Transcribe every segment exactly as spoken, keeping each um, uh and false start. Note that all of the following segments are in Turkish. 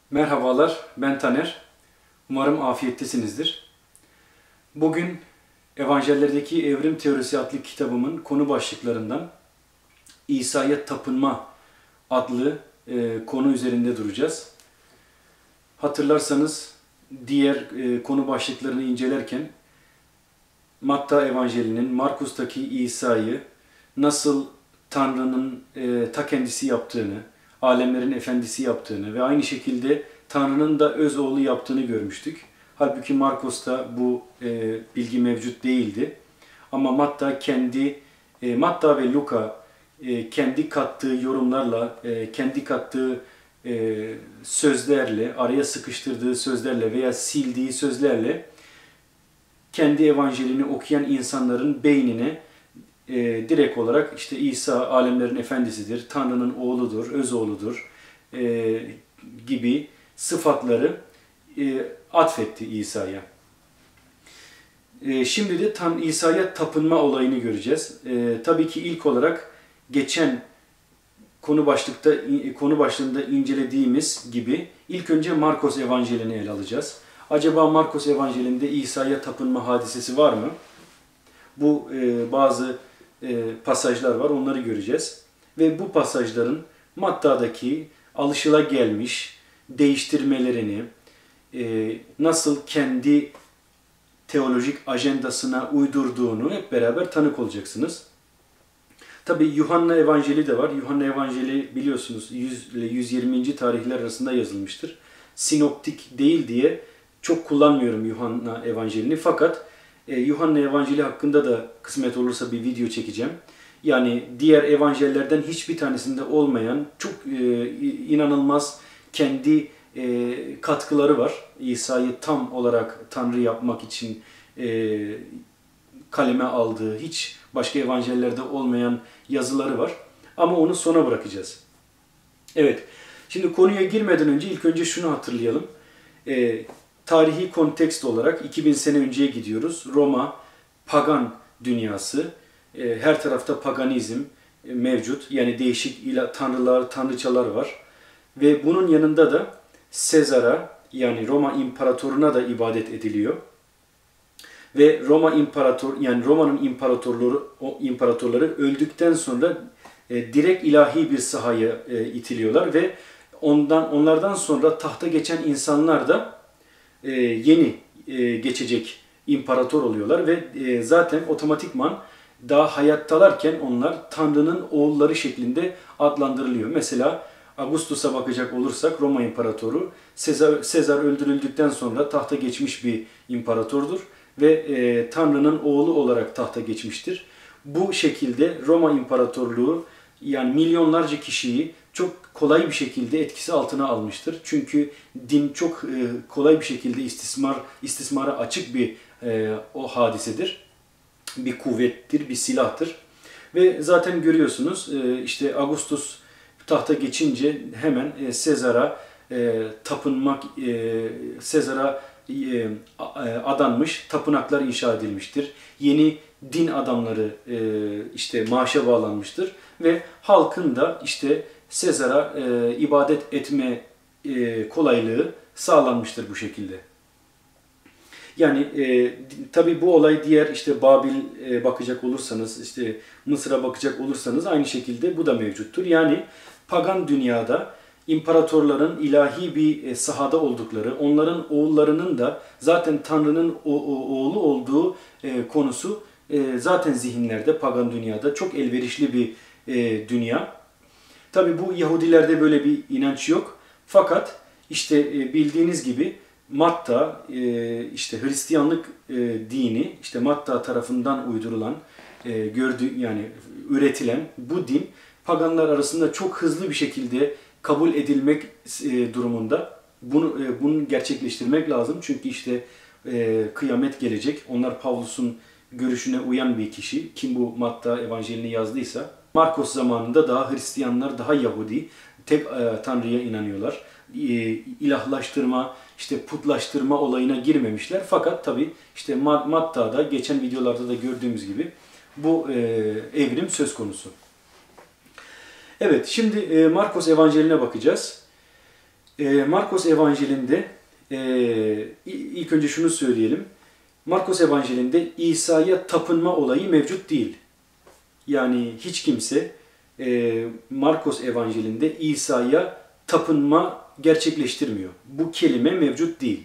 Merhabalar, ben Taner. Umarım afiyettesinizdir. Bugün Evanjellerdeki Evrim Teorisi adlı kitabımın konu başlıklarından İsa'ya tapınma adlı e, konu üzerinde duracağız. Hatırlarsanız diğer e, konu başlıklarını incelerken Matta Evanjeli'nin Markus'taki İsa'yı nasıl Tanrı'nın e, ta kendisi yaptığını, alemlerin efendisi yaptığını ve aynı şekilde Tanrı'nın da öz oğlu yaptığını görmüştük. Halbuki Markus'ta bu e, bilgi mevcut değildi. Ama Matta kendi e, Matta ve Luka e, kendi kattığı yorumlarla, e, kendi kattığı e, sözlerle, araya sıkıştırdığı sözlerle veya sildiği sözlerle kendi evanjelini okuyan insanların beynine e, direkt olarak işte İsa alemlerin efendisidir, Tanrı'nın oğludur, öz oğludur e, gibi sıfatları e, atfetti İsa'ya. E, şimdi de tam İsa'ya tapınma olayını göreceğiz. E, tabii ki ilk olarak geçen konu başlıkta konu başlığında incelediğimiz gibi ilk önce Markos Evanjeli'ni ele alacağız. Acaba Markos Evanjeli'nde İsa'ya tapınma hadisesi var mı? Bu e, bazı e, pasajlar var, onları göreceğiz. Ve bu pasajların Matta'daki alışılagelmiş değiştirmelerini, e, nasıl kendi teolojik ajandasına uydurduğunu hep beraber tanık olacaksınız. Tabi Yuhanna Evanjeli de var. Yuhanna Evanjeli biliyorsunuz yüz ile yüz yirminci tarihler arasında yazılmıştır. Sinoptik değil diye çok kullanmıyorum Yuhanna Evanjeli'ni. Fakat e, Yuhanna Evanjeli hakkında da kısmet olursa bir video çekeceğim. Yani diğer evanjellerden hiçbir tanesinde olmayan çok e, inanılmaz kendi e, katkıları var. İsa'yı tam olarak Tanrı yapmak için e, kaleme aldığı, hiç başka evangellerde olmayan yazıları var. Ama onu sona bırakacağız. Evet, şimdi konuya girmeden önce ilk önce şunu hatırlayalım. E, tarihi kontekst olarak iki bin sene önceye gidiyoruz. Roma, pagan dünyası. E, her tarafta paganizm e, mevcut. Yani değişik ila, tanrılar, tanrıçalar var. Ve bunun yanında da Sezar'a, yani Roma imparatoruna da ibadet ediliyor. Ve Roma imparator yani Roma'nın imparatorları o imparatorları öldükten sonra e, direkt ilahi bir sahaya e, itiliyorlar ve ondan onlardan sonra tahta geçen insanlar da e, yeni e, geçecek imparator oluyorlar ve e, zaten otomatikman daha hayattalarken onlar Tanrı'nın oğulları şeklinde adlandırılıyor. Mesela Augustus'a bakacak olursak Roma imparatoru Sezar, Sezar öldürüldükten sonra tahta geçmiş bir imparatordur ve e, Tanrı'nın oğlu olarak tahta geçmiştir. Bu şekilde Roma İmparatorluğu yani milyonlarca kişiyi çok kolay bir şekilde etkisi altına almıştır. Çünkü din çok e, kolay bir şekilde istismar istismara açık bir e, o hadisedir. Bir kuvvettir, bir silahtır. Ve zaten görüyorsunuz e, işte Augustus tahta geçince hemen e, Sezar'a e, tapınmak, e, Sezar'a e, adanmış, tapınaklar inşa edilmiştir. Yeni din adamları e, işte maaşa bağlanmıştır ve halkın da işte Sezar'a e, ibadet etme e, kolaylığı sağlanmıştır bu şekilde. Yani e, tabi bu olay diğer işte Babil e, bakacak olursanız, işte Mısır'a bakacak olursanız aynı şekilde bu da mevcuttur. Yani pagan dünyada imparatorların ilahi bir sahada oldukları, onların oğullarının da zaten Tanrı'nın oğlu olduğu konusu zaten zihinlerde, pagan dünyada çok elverişli bir dünya. Tabi bu Yahudilerde böyle bir inanç yok. Fakat işte bildiğiniz gibi Matta, işte Hristiyanlık dini, işte Matta tarafından uydurulan, gördüğü yani üretilen bu din paganlar arasında çok hızlı bir şekilde kabul edilmek e, durumunda. Bunu e, bunu gerçekleştirmek lazım. Çünkü işte e, kıyamet gelecek. Onlar Pavlus'un görüşüne uyan bir kişi. Kim bu Matta Evanjeli'ni yazdıysa. Markos zamanında daha Hristiyanlar, daha Yahudi tek e, Tanrı'ya inanıyorlar. E, ilahlaştırma, işte putlaştırma olayına girmemişler. Fakat tabi işte Matta'da geçen videolarda da gördüğümüz gibi bu e, evrim söz konusu. Evet, şimdi Markos Evanjeli'ne bakacağız. E, Markos Evanjeli'nde e, ilk önce şunu söyleyelim. Markos Evanjeli'nde İsa'ya tapınma olayı mevcut değil. Yani hiç kimse e, Markos Evanjeli'nde İsa'ya tapınma gerçekleştirmiyor. Bu kelime mevcut değil.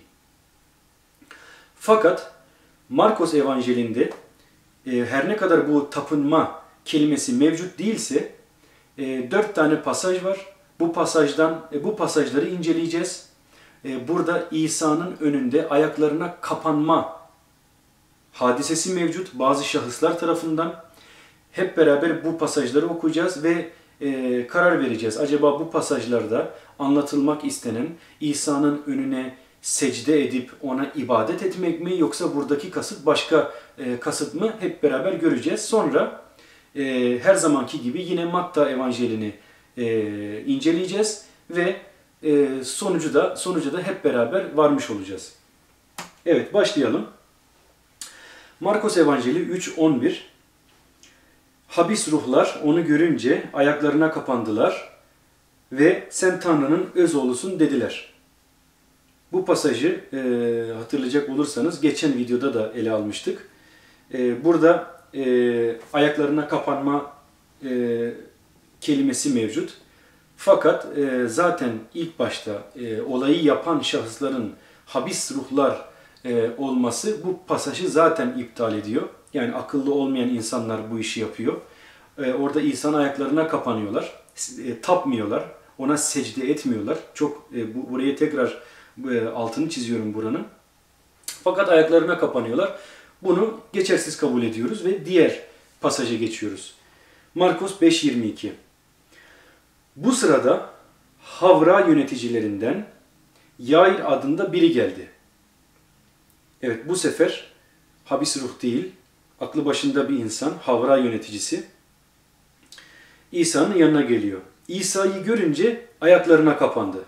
Fakat Markos Evanjeli'nde e, her ne kadar bu tapınma kelimesi mevcut değilse e, dört tane pasaj var. Bu pasajdan e, bu pasajları inceleyeceğiz. E, burada İsa'nın önünde ayaklarına kapanma hadisesi mevcut bazı şahıslar tarafından. Hep beraber bu pasajları okuyacağız ve e, karar vereceğiz. Acaba bu pasajlarda anlatılmak istenen İsa'nın önüne secde edip ona ibadet etmek mi, yoksa buradaki kasıt başka e, kasıt mı, hep beraber göreceğiz. Sonra e, her zamanki gibi yine Matta Evanjeli'ni e, inceleyeceğiz ve e, sonucu da sonucu da hep beraber varmış olacağız. Evet, başlayalım. Markos Evanjeli üç on bir. Habis ruhlar onu görünce ayaklarına kapandılar ve sen Tanrı'nın öz oğlusun dediler. Bu pasajı e, hatırlayacak olursanız geçen videoda da ele almıştık. E, burada e, ayaklarına kapanma e, kelimesi mevcut. Fakat e, zaten ilk başta e, olayı yapan şahısların habis ruhlar e, olması bu pasajı zaten iptal ediyor. Yani akıllı olmayan insanlar bu işi yapıyor. E, orada İsa'nın ayaklarına kapanıyorlar. E, tapmıyorlar. Ona secde etmiyorlar. Çok e, bu, buraya tekrar e, altını çiziyorum buranın. Fakat ayaklarına kapanıyorlar. Bunu geçersiz kabul ediyoruz ve diğer pasaja geçiyoruz. Markos beş yirmi iki. Bu sırada Havra yöneticilerinden Yair adında biri geldi. Evet, bu sefer habis ruh değil, aklı başında bir insan, Havra yöneticisi İsa'nın yanına geliyor. İsa'yı görünce ayaklarına kapandı.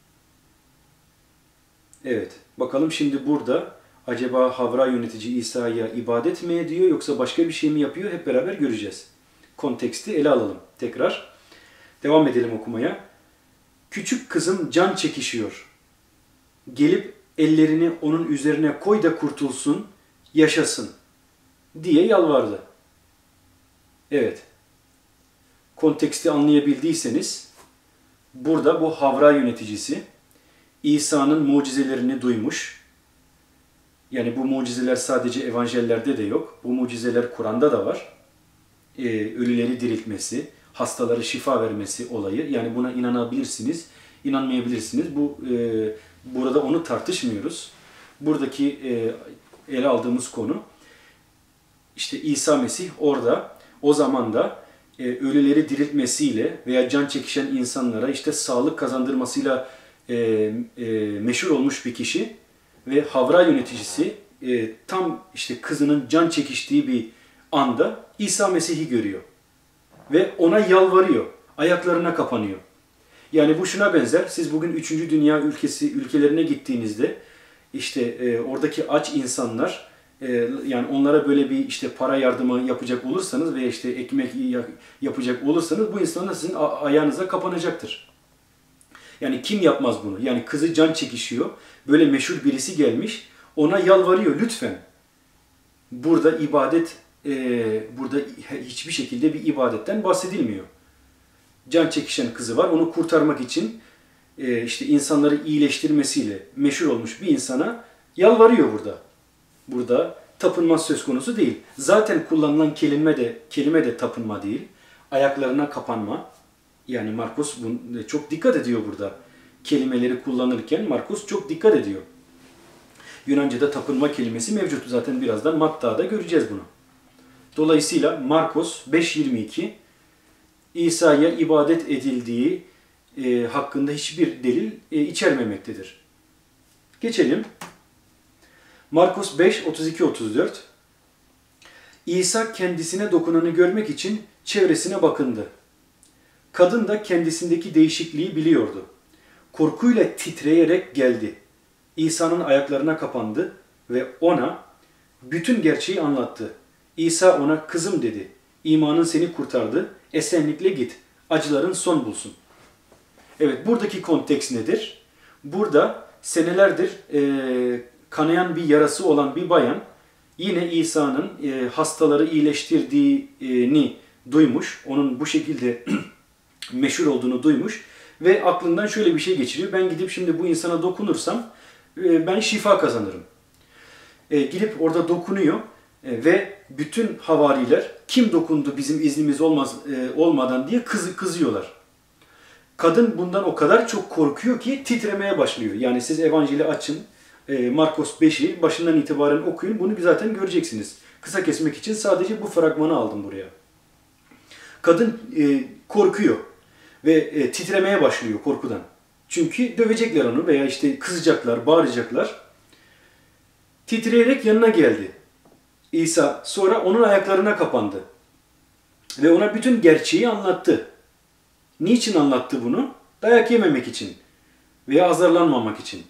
Evet, bakalım şimdi burada acaba Havra yönetici İsa'ya ibadet mi ediyor yoksa başka bir şey mi yapıyor? Hep beraber göreceğiz. Konteksti ele alalım tekrar. Devam edelim okumaya. Küçük kızım can çekişiyor. Gelip ellerini onun üzerine koy da kurtulsun, yaşasın diye yalvardı. Evet. Konteksti anlayabildiyseniz burada bu Havra yöneticisi İsa'nın mucizelerini duymuş. Yani bu mucizeler sadece evanjellerde de yok. Bu mucizeler Kur'an'da da var. Ee, ölüleri diriltmesi, hastaları şifa vermesi olayı. Yani buna inanabilirsiniz, inanmayabilirsiniz. Bu e, burada onu tartışmıyoruz. Buradaki e, ele aldığımız konu işte İsa Mesih orada o zaman da e, ölüleri diriltmesiyle veya can çekişen insanlara işte sağlık kazandırmasıyla e, e, meşhur olmuş bir kişi ve Havra yöneticisi e, tam işte kızının can çekiştiği bir anda İsa Mesih'i görüyor ve ona yalvarıyor, ayaklarına kapanıyor. Yani bu şuna benzer. Siz bugün üçüncü dünya ülkesi ülkelerine gittiğinizde işte e, oradaki aç insanlar e, yani onlara böyle bir işte para yardımı yapacak olursanız veya işte ekmek yapacak olursanız bu insanlar sizin ayağınıza kapanacaktır. Yani kim yapmaz bunu? Yani kızı can çekişiyor. Böyle meşhur birisi gelmiş. Ona yalvarıyor lütfen. Burada ibadet e, burada hiçbir şekilde bir ibadetten bahsedilmiyor. Can çekişen kızı var. Onu kurtarmak için e, işte insanları iyileştirmesiyle meşhur olmuş bir insana yalvarıyor burada. Burada tapınma söz konusu değil. Zaten kullanılan kelime de kelime de tapınma değil. Ayaklarına kapanma. Yani Markus çok dikkat ediyor burada. Kelimeleri kullanırken Markus çok dikkat ediyor. Yunanca'da tapınma kelimesi mevcut. Zaten birazdan Matta'da göreceğiz bunu. Dolayısıyla Markos beş yirmi iki İsa'ya ibadet edildiği e, hakkında hiçbir delil e, içermemektedir. Geçelim. Markos beş otuz iki otuz dört. İsa kendisine dokunanı görmek için çevresine bakındı. Kadın da kendisindeki değişikliği biliyordu. Korkuyla titreyerek geldi. İsa'nın ayaklarına kapandı ve ona bütün gerçeği anlattı. İsa ona kızım dedi. İmanın seni kurtardı. Esenlikle git. Acıların son bulsun. Evet, buradaki konteks nedir? Burada senelerdir e, kanayan bir yarası olan bir bayan yine İsa'nın e, hastaları iyileştirdiğini duymuş. Onun bu şekilde meşhur olduğunu duymuş ve aklından şöyle bir şey geçiriyor. Ben gidip şimdi bu insana dokunursam e, ben şifa kazanırım. E, gidip orada dokunuyor e, ve bütün havariler kim dokundu bizim iznimiz olmaz e, olmadan diye kız, kızıyorlar. Kadın bundan o kadar çok korkuyor ki titremeye başlıyor. Yani siz Evangel'i açın, e, Markos beşi başından itibaren okuyun. Bunu zaten göreceksiniz. Kısa kesmek için sadece bu fragmanı aldım buraya. Kadın e, korkuyor ve e, titremeye başlıyor korkudan. Çünkü dövecekler onu veya işte kızacaklar, bağıracaklar. Titreyerek yanına geldi İsa. Sonra onun ayaklarına kapandı. Ve ona bütün gerçeği anlattı. Niçin anlattı bunu? Dayak yememek için veya azarlanmamak için.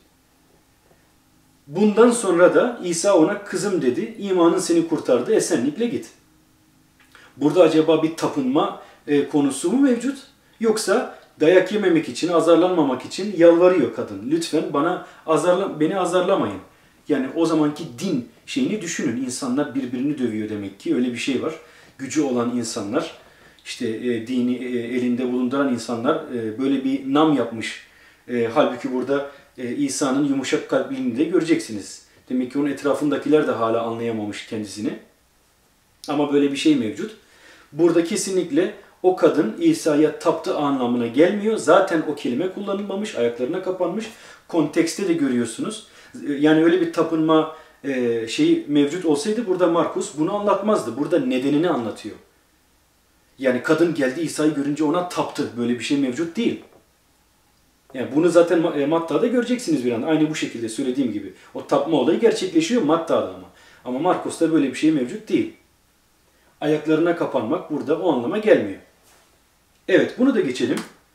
Bundan sonra da İsa ona kızım dedi, imanın seni kurtardı, esenlikle git. Burada acaba bir tapınma e, konusu mu mevcut? Yoksa dayak yememek için, azarlanmamak için yalvarıyor kadın. Lütfen bana azarla, beni azarlamayın. Yani o zamanki din şeyini düşünün. İnsanlar birbirini dövüyor demek ki. Öyle bir şey var. Gücü olan insanlar, işte e, dini e, elinde bulunduran insanlar e, böyle bir nam yapmış. E, halbuki burada e, İsa'nın yumuşak kalpliliğini de göreceksiniz. Demek ki onun etrafındakiler de hala anlayamamış kendisini. Ama böyle bir şey mevcut. Burada kesinlikle o kadın İsa'ya taptı anlamına gelmiyor. Zaten o kelime kullanılmamış, ayaklarına kapanmış. Kontekste de görüyorsunuz. Yani öyle bir tapınma e, şeyi mevcut olsaydı burada Markus bunu anlatmazdı. Burada nedenini anlatıyor. Yani kadın geldi İsa'yı görünce ona taptı. Böyle bir şey mevcut değil. Yani bunu zaten Matta'da göreceksiniz bir an. Aynı bu şekilde söylediğim gibi. O tapma olayı gerçekleşiyor Matta'da ama. Ama Markus'ta böyle bir şey mevcut değil. Ayaklarına kapanmak burada o anlama gelmiyor. Evet, bunu da geçelim.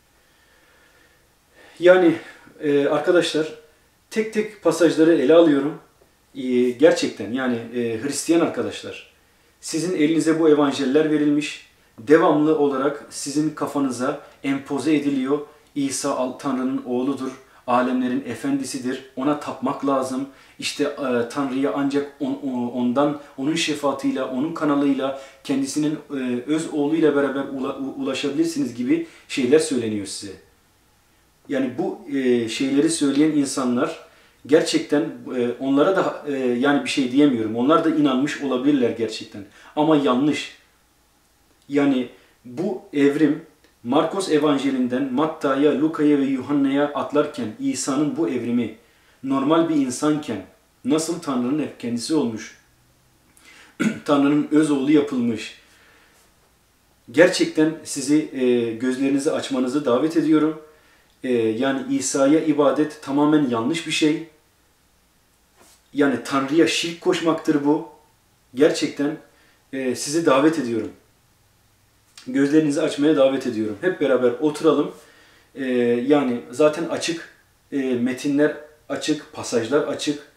Yani e, arkadaşlar tek tek pasajları ele alıyorum. E, gerçekten yani e, Hristiyan arkadaşlar sizin elinize bu evangeller verilmiş. Devamlı olarak sizin kafanıza empoze ediliyor. İsa Tanrı'nın oğludur, alemlerin efendisidir, ona tapmak lazım. İşte e, Tanrı'ya ancak on, ondan, onun şefaatiyle, onun kanalıyla, kendisinin e, öz oğluyla beraber ula, ulaşabilirsiniz gibi şeyler söyleniyor size. Yani bu e, şeyleri söyleyen insanlar gerçekten e, onlara da e, yani bir şey diyemiyorum. Onlar da inanmış olabilirler gerçekten. Ama yanlış. Yani bu evrim Markos Evanjelinden Matta'ya, Luka'ya ve Yuhanna'ya atlarken İsa'nın bu evrimi normal bir insanken nasıl Tanrı'nın kendisi olmuş, Tanrı'nın öz oğlu yapılmış. Gerçekten sizi e, gözlerinizi açmanızı davet ediyorum. E, yani İsa'ya ibadet tamamen yanlış bir şey. Yani Tanrı'ya şirk koşmaktır bu. Gerçekten e, sizi davet ediyorum. Gözlerinizi açmaya davet ediyorum. Hep beraber oturalım. Ee, yani zaten açık, e, metinler açık, pasajlar açık.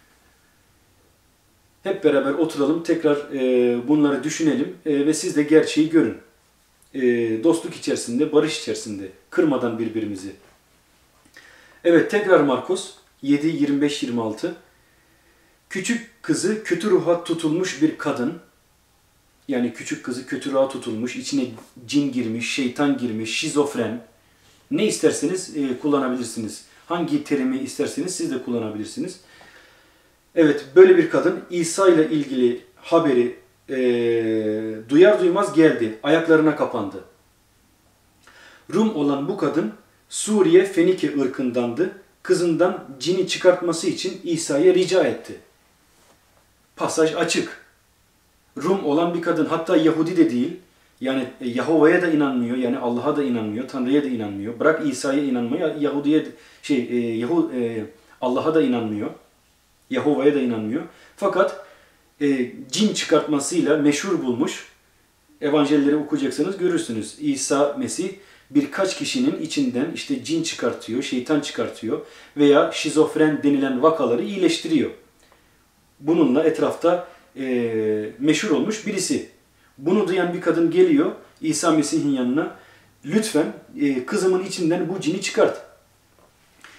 Hep beraber oturalım, tekrar e, bunları düşünelim e, ve siz de gerçeği görün. E, dostluk içerisinde, barış içerisinde, kırmadan birbirimizi. Evet, tekrar Markos yedi, yirmi beş, yirmi altı. Küçük kızı kötü ruha tutulmuş bir kadın, yani küçük kızı kötü ruha tutulmuş, içine cin girmiş, şeytan girmiş, şizofren. Ne isterseniz e, kullanabilirsiniz. Hangi terimi isterseniz siz de kullanabilirsiniz. Evet, böyle bir kadın İsa ile ilgili haberi e, duyar duymaz geldi. Ayaklarına kapandı. Rum olan bu kadın Suriye Fenike ırkındandı. Kızından cini çıkartması için İsa'ya rica etti. Pasaj açık. Rum olan bir kadın, hatta Yahudi de değil, yani Yahova'ya da inanmıyor, yani Allah'a da inanmıyor, Tanrı'ya da inanmıyor. Bırak İsa'ya inanmayı, Yahudi'ye şey e, Yahu e, Allah'a da inanmıyor, Yahova'ya da inanmıyor. Fakat e, cin çıkartmasıyla meşhur bulmuş. Evangelleri okuyacaksanız görürsünüz. İsa Mesih birkaç kişinin içinden işte cin çıkartıyor, şeytan çıkartıyor veya şizofren denilen vakaları iyileştiriyor. Bununla etrafta e, meşhur olmuş birisi. Bunu duyan bir kadın geliyor İsa Mesih'in yanına. Lütfen e, kızımın içinden bu cini çıkart.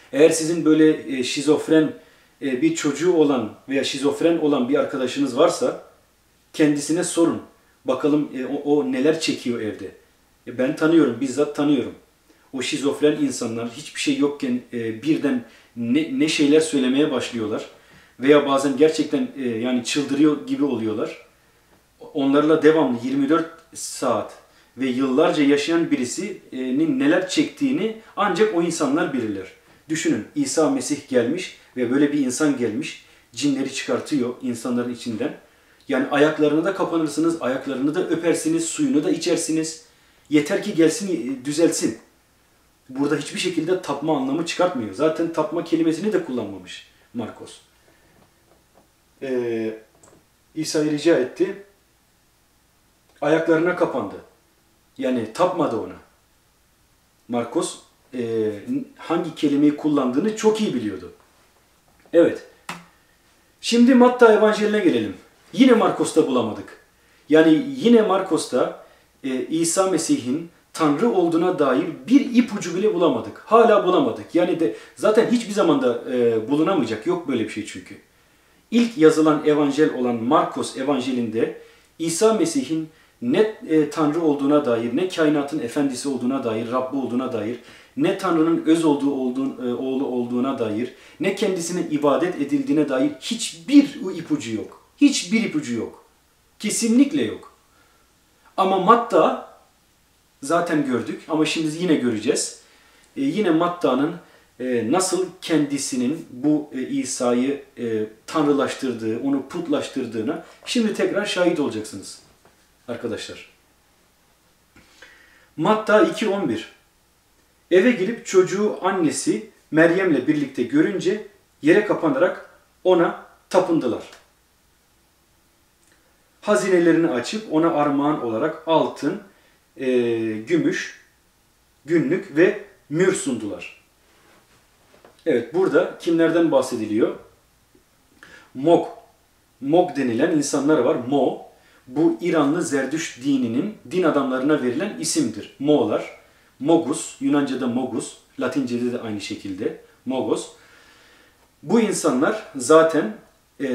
Eğer sizin böyle e, şizofren e, bir çocuğu olan veya şizofren olan bir arkadaşınız varsa kendisine sorun. Bakalım e, o, o neler çekiyor evde. E, ben tanıyorum, bizzat tanıyorum. O şizofren insanlar hiçbir şey yokken e, birden ne, ne şeyler söylemeye başlıyorlar. Veya bazen gerçekten e, yani çıldırıyor gibi oluyorlar. Onlarla devamlı yirmi dört saat ve yıllarca yaşayan birisinin neler çektiğini ancak o insanlar bilirler. Düşünün, İsa Mesih gelmiş ve böyle bir insan gelmiş, cinleri çıkartıyor insanların içinden. Yani ayaklarına da kapanırsınız, ayaklarını da öpersiniz, suyunu da içersiniz. Yeter ki gelsin, düzelsin. Burada hiçbir şekilde tapma anlamı çıkartmıyor. Zaten tapma kelimesini de kullanmamış Markos. Ee, İsa'yı rica etti. Ayaklarına kapandı. Yani tapmadı ona. Markos e, hangi kelimeyi kullandığını çok iyi biliyordu. Evet. Şimdi Matta Evangeline gelelim. Yine Markos'ta bulamadık. Yani yine Markos'ta e, İsa Mesih'in Tanrı olduğuna dair bir ipucu bile bulamadık. Hala bulamadık. Yani de zaten hiçbir zamanda e, bulunamayacak. Yok böyle bir şey çünkü. İlk yazılan evangel olan Markos Evangelinde İsa Mesih'in ne e, Tanrı olduğuna dair, ne kainatın efendisi olduğuna dair, Rabbi olduğuna dair, ne Tanrı'nın öz olduğu olduğun, e, oğlu olduğuna dair, ne kendisine ibadet edildiğine dair hiçbir ipucu yok. Hiçbir ipucu yok. Kesinlikle yok. Ama Matta zaten gördük ama şimdi yine göreceğiz. E, yine Matta'nın e, nasıl kendisinin bu e, İsa'yı e, tanrılaştırdığı, onu putlaştırdığına şimdi tekrar şahit olacaksınız arkadaşlar. Matta iki on bir. Eve girip çocuğu annesi Meryem'le birlikte görünce yere kapanarak ona tapındılar. Hazinelerini açıp ona armağan olarak altın, e, gümüş, günlük ve mür sundular. Evet, burada kimlerden bahsediliyor? Mog. Mog denilen insanlar var. Mo. Bu İranlı Zerdüşt dininin din adamlarına verilen isimdir. Moğlar. Mogus. Yunanca'da Mogus. Latince'de de aynı şekilde. Mogos. Bu insanlar zaten e,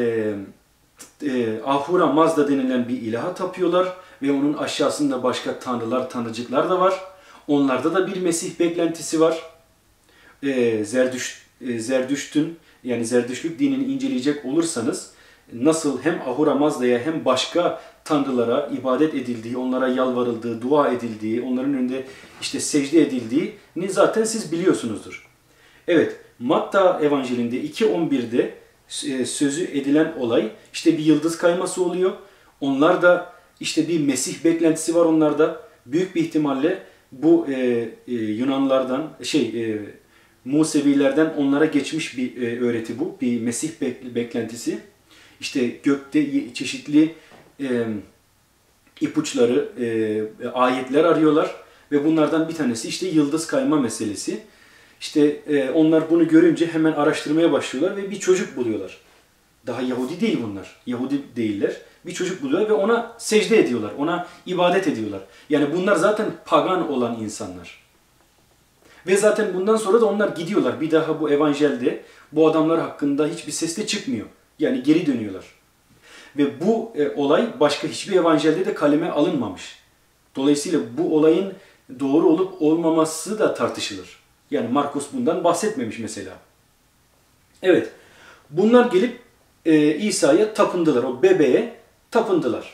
e, Ahura Mazda denilen bir ilaha tapıyorlar ve onun aşağısında başka tanrılar, tanrıcıklar da var. Onlarda da bir Mesih beklentisi var. E, Zerdüşt, e, Zerdüşt'ün yani Zerdüştlük dinini inceleyecek olursanız nasıl hem Ahura Mazda'ya hem başka tanrılara ibadet edildiği, onlara yalvarıldığı, dua edildiği, onların önünde işte secde edildiğini zaten siz biliyorsunuzdur. Evet, Matta Evangelinde iki on bir'de sözü edilen olay işte bir yıldız kayması oluyor. Onlar da işte bir Mesih beklentisi var onlarda. Büyük bir ihtimalle bu e, e, Yunanlardan, şey e, Musevilerden onlara geçmiş bir e, öğreti bu. Bir Mesih bek beklentisi. İşte gökte çeşitli e, ipuçları, e, ayetler arıyorlar ve bunlardan bir tanesi işte yıldız kayma meselesi. İşte e, onlar bunu görünce hemen araştırmaya başlıyorlar ve bir çocuk buluyorlar. Daha Yahudi değil bunlar. Yahudi değiller. Bir çocuk buluyorlar ve ona secde ediyorlar. Ona ibadet ediyorlar. Yani bunlar zaten pagan olan insanlar. Ve zaten bundan sonra da onlar gidiyorlar. Bir daha bu evanjelde bu adamlar hakkında hiçbir ses de çıkmıyor. Yani geri dönüyorlar. Ve bu e, olay başka hiçbir evanjelde de kaleme alınmamış. Dolayısıyla bu olayın doğru olup olmaması da tartışılır. Yani Markos bundan bahsetmemiş mesela. Evet, bunlar gelip e, İsa'ya tapındılar, o bebeğe tapındılar.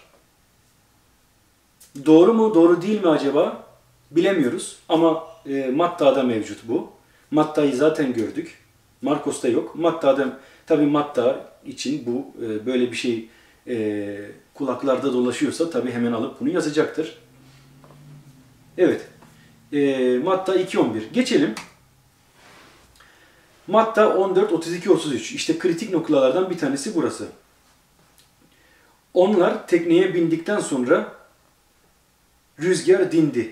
Doğru mu, doğru değil mi acaba? Bilemiyoruz ama e, Matta'da mevcut bu. Matta'yı zaten gördük. Markos'ta yok. Matta'da, tabii Matta için bu e, böyle bir şey e, kulaklarda dolaşıyorsa tabii hemen alıp bunu yazacaktır. Evet. E, Matta iki on bir. Geçelim. Matta on dört otuz iki otuz üç. İşte kritik noktalardan bir tanesi burası. Onlar tekneye bindikten sonra rüzgar dindi.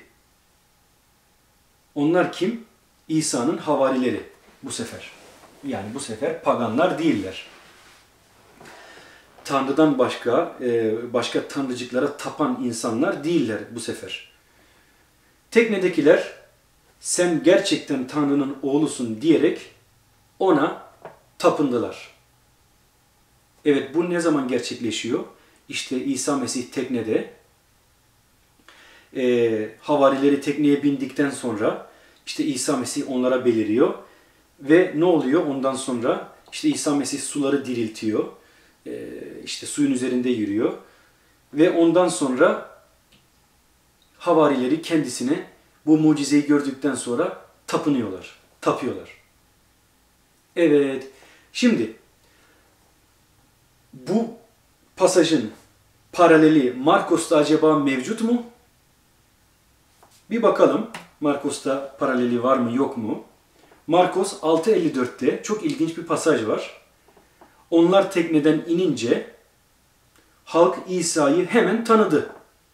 Onlar kim? İsa'nın havarileri bu sefer. Yani bu sefer paganlar değiller. Tanrı'dan başka, başka tanrıcıklara tapan insanlar değiller bu sefer. Teknedekiler sen gerçekten Tanrı'nın oğlusun diyerek ona tapındılar. Evet, bu ne zaman gerçekleşiyor? İşte İsa Mesih teknede, e, havarileri tekneye bindikten sonra işte İsa Mesih onlara beliriyor ve ne oluyor ondan sonra? İşte İsa Mesih suları diriltiyor, e, işte suyun üzerinde yürüyor ve ondan sonra havarileri kendisine bu mucizeyi gördükten sonra tapınıyorlar, tapıyorlar. Evet, şimdi bu pasajın paraleli Markos'ta acaba mevcut mu? Bir bakalım Markos'ta paraleli var mı yok mu? Markos altı elli dörtte çok ilginç bir pasaj var. Onlar tekneden inince halk İsa'yı hemen tanıdı.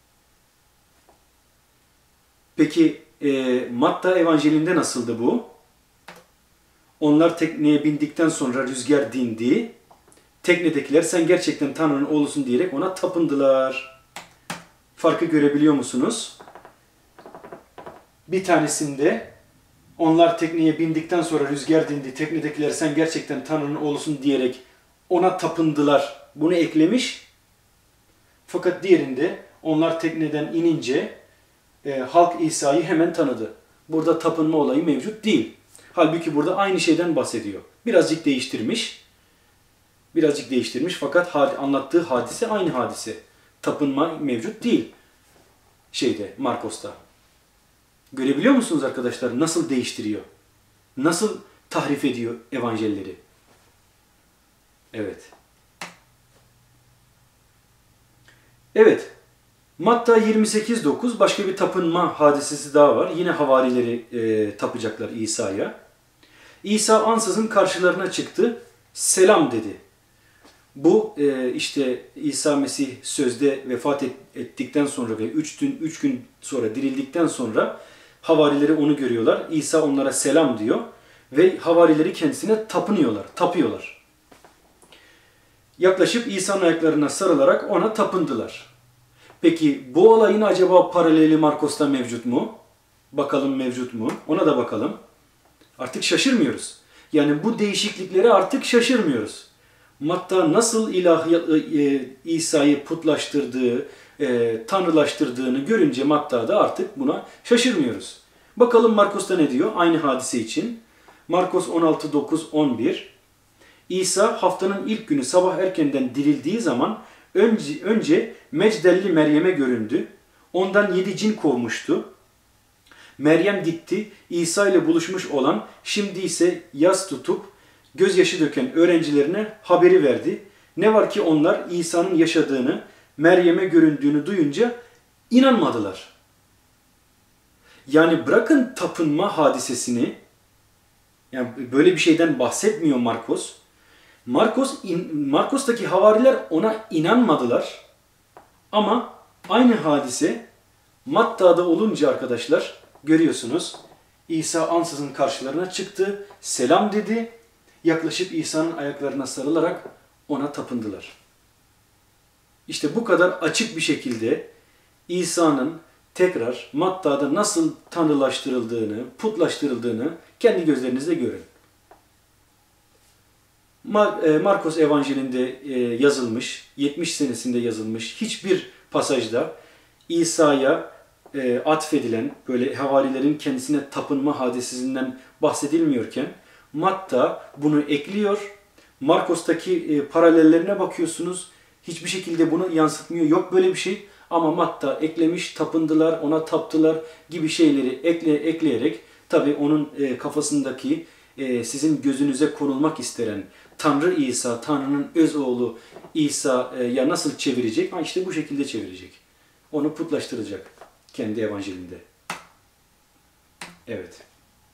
Peki e, Matta Evanjeli'nde nasıldı bu? Onlar tekneye bindikten sonra rüzgar dindi. Teknedekiler sen gerçekten Tanrı'nın oğlusun diyerek ona tapındılar. Farkı görebiliyor musunuz? Bir tanesinde onlar tekneye bindikten sonra rüzgar dindi. Teknedekiler sen gerçekten Tanrı'nın oğlusun diyerek ona tapındılar. Bunu eklemiş. Fakat diğerinde onlar tekneden inince e, halk İsa'yı hemen tanıdı. Burada tapınma olayı mevcut değil. Halbuki burada aynı şeyden bahsediyor. Birazcık değiştirmiş. Birazcık değiştirmiş fakat anlattığı hadise aynı hadise. Tapınma mevcut değil şeyde, Markos'ta. Görebiliyor musunuz arkadaşlar nasıl değiştiriyor? Nasıl tahrif ediyor evangelleri? Evet. Evet. Matta yirmi sekiz dokuz başka bir tapınma hadisesi daha var. Yine havarileri e, tapacaklar İsa'ya. İsa ansızın karşılarına çıktı. Selam dedi. Bu e, işte İsa Mesih sözde vefat et, ettikten sonra ve üç gün, üç gün sonra dirildikten sonra havarileri onu görüyorlar. İsa onlara selam diyor ve havarileri kendisine tapınıyorlar, tapıyorlar. Yaklaşıp İsa'nın ayaklarına sarılarak ona tapındılar. Peki bu olayın acaba paraleli Markos'ta mevcut mu? Bakalım mevcut mu? Ona da bakalım. Artık şaşırmıyoruz. Yani bu değişikliklere artık şaşırmıyoruz. Matta nasıl ilahi, e, İsa'yı putlaştırdığı, e, tanrılaştırdığını görünce Matta'da artık buna şaşırmıyoruz. Bakalım Markos'ta ne diyor aynı hadise için. Markos on altı dokuz on bir. İsa haftanın ilk günü sabah erkenden dirildiği zaman önce, önce Mecdelli Meryem'e göründü. Ondan yedi cin kovmuştu. Meryem gitti, İsa ile buluşmuş olan, şimdi ise yas tutup gözyaşı döken öğrencilerine haberi verdi. Ne var ki onlar İsa'nın yaşadığını, Meryem'e göründüğünü duyunca inanmadılar. Yani bırakın tapınma hadisesini, yani böyle bir şeyden bahsetmiyor Markos. Markos Markos'taki havariler ona inanmadılar. Ama aynı hadise Matta'da olunca arkadaşlar görüyorsunuz. İsa ansızın karşılarına çıktı, selam dedi. Yaklaşıp İsa'nın ayaklarına sarılarak ona tapındılar. İşte bu kadar açık bir şekilde İsa'nın tekrar Matta'da nasıl tanrılaştırıldığını, putlaştırıldığını kendi gözlerinizle görün. Markos Evanjeli'nde yazılmış, yetmiş senesinde yazılmış hiçbir pasajda İsa'ya atfedilen, böyle havarilerin kendisine tapınma hadisesinden bahsedilmiyorken Matta bunu ekliyor. Markos'taki paralellerine bakıyorsunuz. Hiçbir şekilde bunu yansıtmıyor. Yok böyle bir şey. Ama Matta eklemiş, tapındılar, ona taptılar gibi şeyleri ekle, ekleyerek tabii onun kafasındaki sizin gözünüze konulmak istenen Tanrı İsa, Tanrı'nın öz oğlu İsa'ya nasıl çevirecek? Ha işte bu şekilde çevirecek. Onu putlaştıracak kendi evanjelinde. Evet.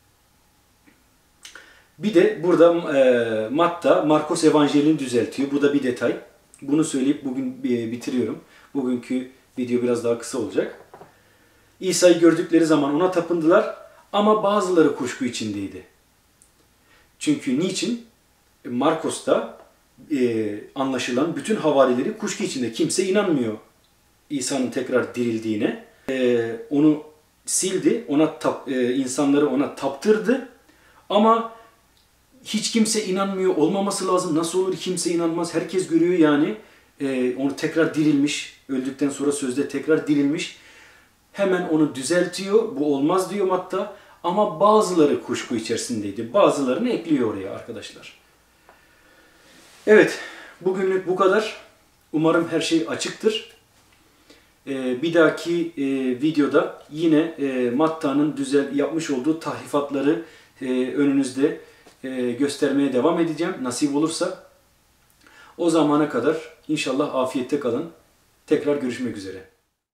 Bir de burada e, Matta, Markos Evanjeli'ni düzeltiyor. Bu da bir detay. Bunu söyleyip bugün e, bitiriyorum. Bugünkü video biraz daha kısa olacak. İsa'yı gördükleri zaman ona tapındılar ama bazıları kuşku içindeydi. Çünkü niçin? Markos'ta e, anlaşılan bütün havarileri kuşku içinde. Kimse inanmıyor İsa'nın tekrar dirildiğine. E, onu sildi, ona tap, e, insanları ona taptırdı ama hiç kimse inanmıyor olmaması lazım. Nasıl olur kimse inanmaz. Herkes görüyor yani. Ee, onu tekrar dirilmiş. Öldükten sonra sözde tekrar dirilmiş. Hemen onu düzeltiyor. Bu olmaz diyor Matta. Ama bazıları kuşku içerisindeydi. Bazılarını ekliyor oraya arkadaşlar. Evet. Bugünlük bu kadar. Umarım her şey açıktır. Ee, bir dahaki e, videoda yine e, Matta'nın düzel yapmış olduğu tahrifatları e, önünüzde e, göstermeye devam edeceğim. Nasip olursa. O zamana kadar inşallah afiyette kalın. Tekrar görüşmek üzere.